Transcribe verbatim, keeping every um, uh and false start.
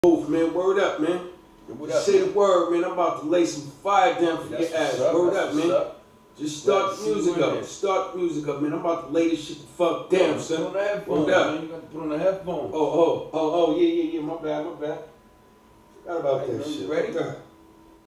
Both, man. Word up, man. What up, Say man? the word, man. I'm about to lay some fire down for That's your ass. what's up. Word That's up, what's man. up. Just start Glad to the see music you in up. there. Start the music up, man. I'm about to lay this shit the fuck down, Put son. on the headphones, Word up. man. You got to put on the headphones. Oh, oh, oh, oh, yeah, yeah, yeah. My bad, my bad. Forgot about Right, that man, shit. you ready? Forgot.